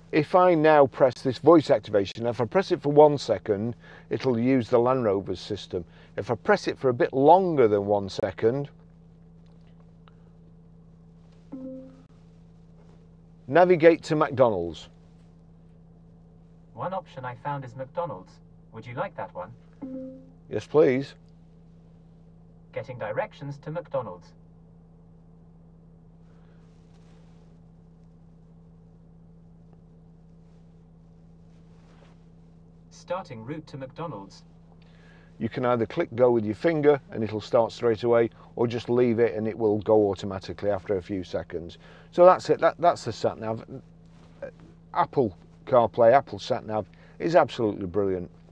if I now press this voice activation, if I press it for 1 second, it'll use the Landrover's system. If I press it for a bit longer than 1 second, navigate to McDonald's. One option I found is McDonald's. Would you like that one? Yes, please. Getting directions to McDonald's. Starting route to McDonald's. You can either click go with your finger and it'll start straight away, or just leave it and it will go automatically after a few seconds. So that's it, that's the sat nav. Apple CarPlay, Apple sat nav is absolutely brilliant.